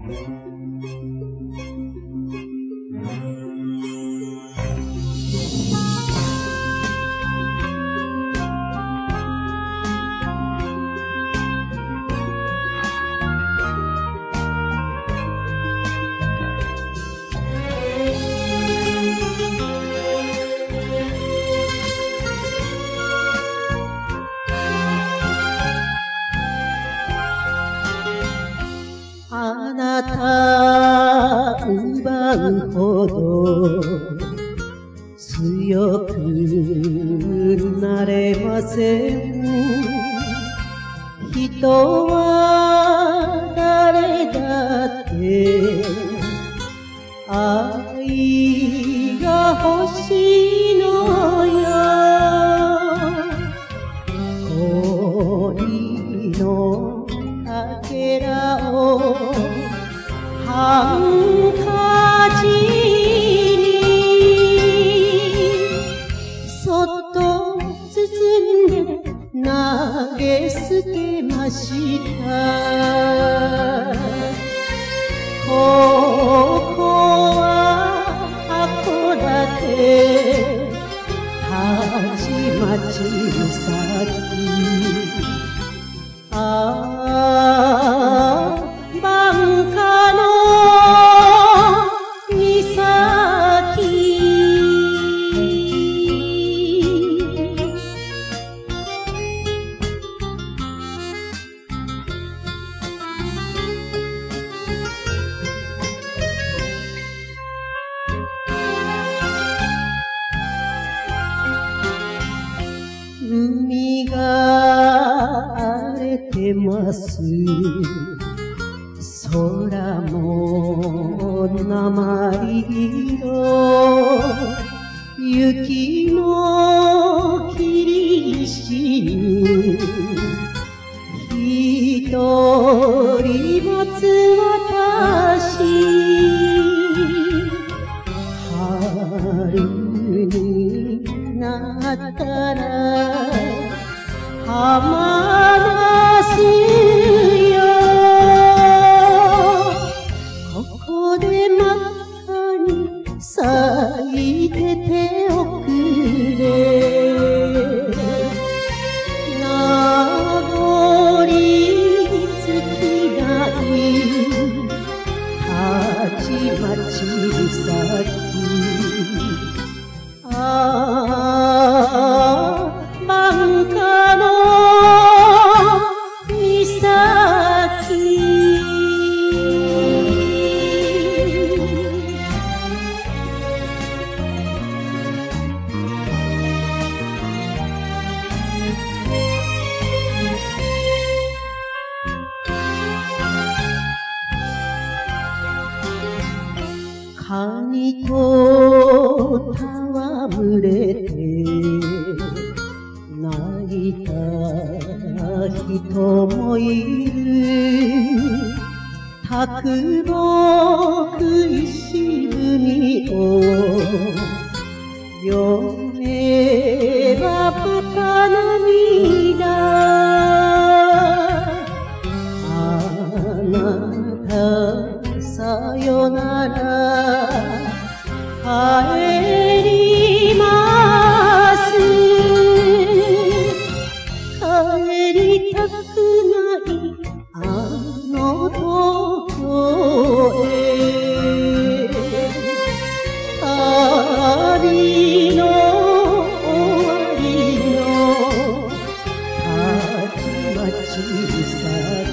あなた奪うほど強くなれません。人は誰だって愛が欲しいのよ。恋のかけらをハンカチにそっと包んで投げ捨てました。ここは函館たちまち岬。晩夏の岬。海が荒れてます。空も鉛色。雪の霧石に一人待つ私。春になったら浜那須よ。ここで真っ赤に咲いてておくれ。名残尽きないたちまち岬。晩夏の岬。カニと戯れて泣いた人もいる。啄木石踏を読めばまた涙。あなたさよなら帰ります。帰りたくないあの東京へ。旅の終わりのたちまち岬。